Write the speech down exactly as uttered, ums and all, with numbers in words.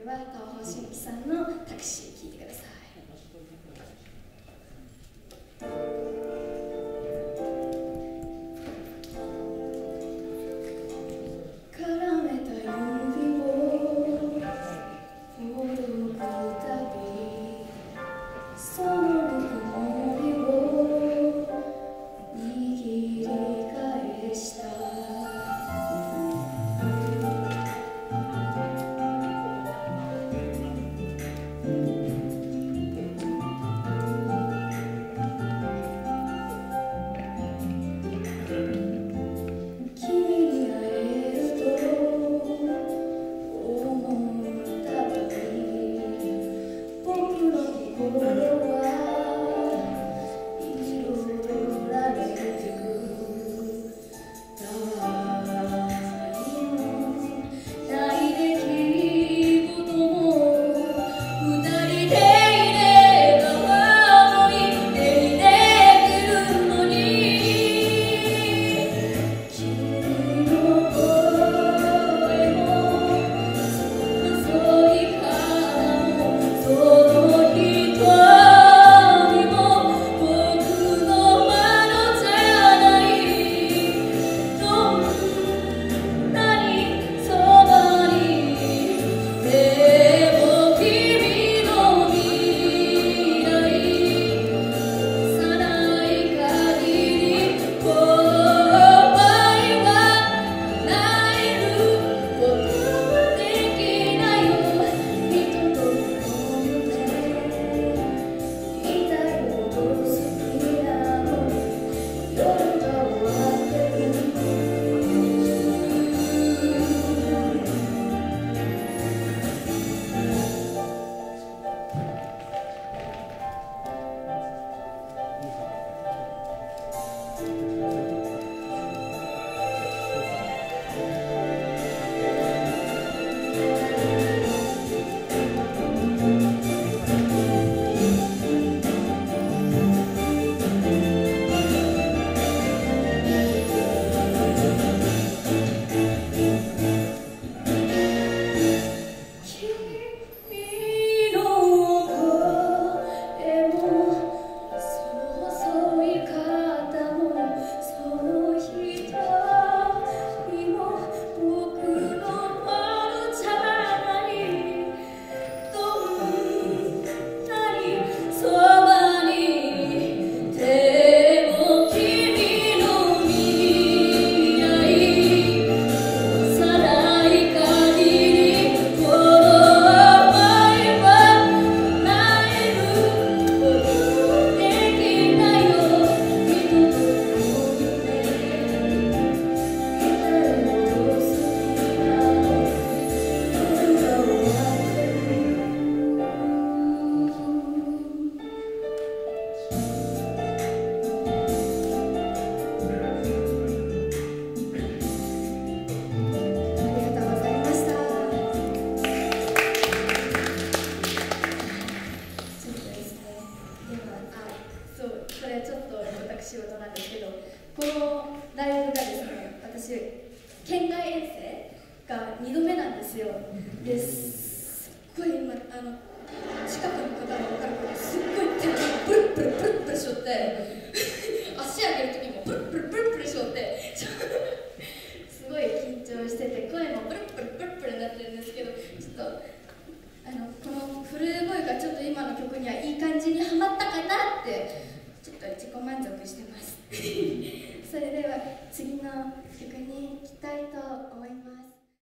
曲は東方神起さんの「タクシー」聴いてください。仕事なんですけど、このライブがですね、私県外遠征がにどめなんですよ。ですっごい今あの近くの方が分かることすっごい手がプルプルプルプルしとって足上げる時もプルプルプルプルしとってすごい緊張してて声もプルプルプルプルになってるんですけど、ちょっとあのこのフル声がちょっと今の曲にはいい感じにはまったかなってちょっと自己満足してますそれでは次の曲に行きたいと思います。